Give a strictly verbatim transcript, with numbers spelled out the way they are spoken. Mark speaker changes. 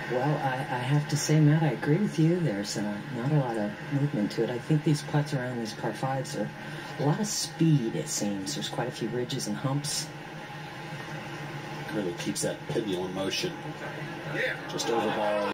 Speaker 1: Well, I, I have to say, Matt, I agree with you. There's uh, not a lot of movement to it. I think these putts around these par fives are a lot of speed, it seems. There's quite a few ridges and humps.
Speaker 2: Really keeps that pendulum motion just over ball.